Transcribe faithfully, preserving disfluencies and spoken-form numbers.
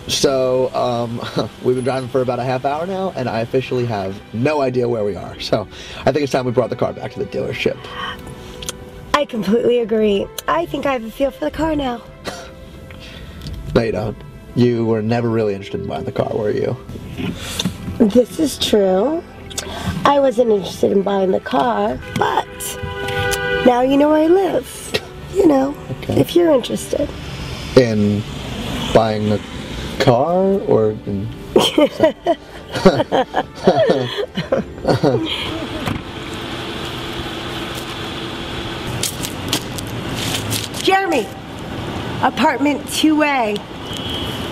So, um, we've been driving for about a half hour now, and I officially have no idea where we are. So, I think it's time we brought the car back to the dealership. I completely agree. I think I have a feel for the car now. No, you don't. You were never really interested in buying the car, were you? This is true. I wasn't interested in buying the car, but now you know where I live. You know, okay. If you're interested. In buying a car or in... Jeremy, apartment two A.